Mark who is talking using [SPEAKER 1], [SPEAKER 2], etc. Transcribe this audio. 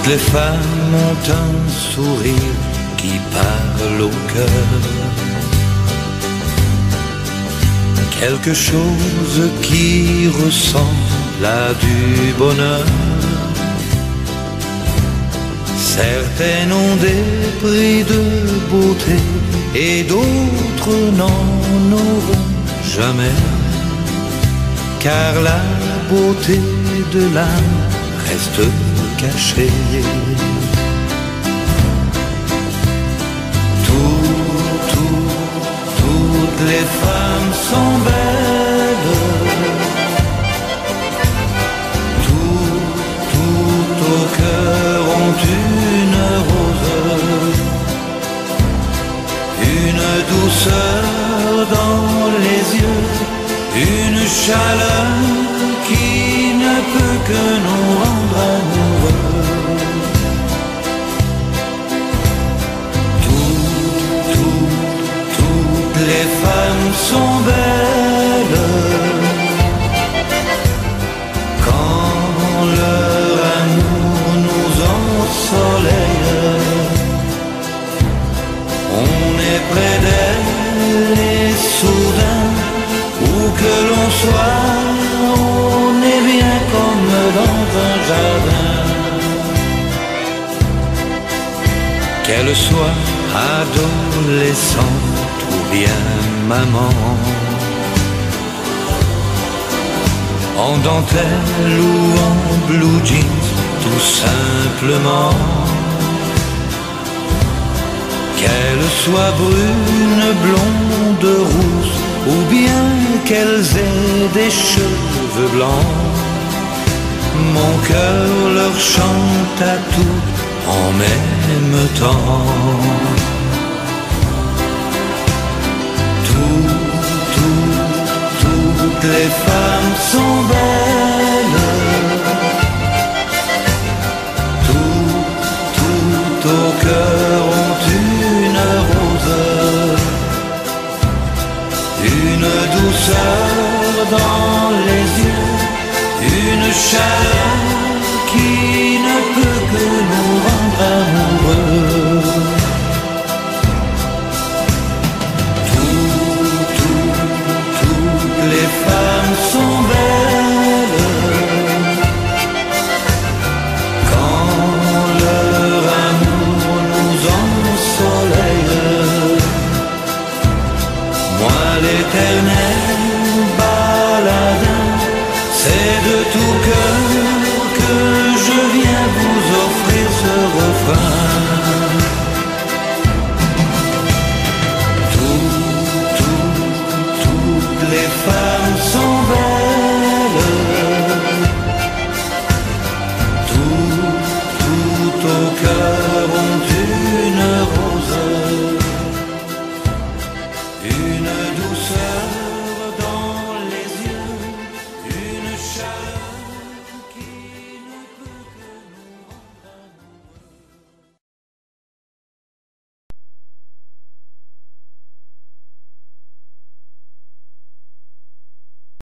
[SPEAKER 1] les femmes ont un sourire qui parle au cœur, quelque chose qui ressemble à du bonheur. Certaines ont des prix de beauté et d'autres n'en auront jamais, car la beauté de l'âme reste cachée. Toutes les femmes sont belles, tout au cœur ont une rose, une douceur dans les yeux, une chaleur qui ne peut que nous rendre amoureux. Toutes les femmes sont belles quand leur amour nous ensoleille. On est près d'elles et soudain, où que l'on soit, on est bien comme dans un jardin. Qu'elle soit adolescente ou bien maman, en dentelle ou en blue jeans, tout simplement. Qu'elle soit brune, blonde, rousse, ou bien qu'elles aient des cheveux blancs, mon cœur leur chante à tout en même temps. Toutes les femmes sont belles, tout au cœur ont une rose, une douceur dans les yeux, une chaleur qui ne peut que nous rendre amoureux.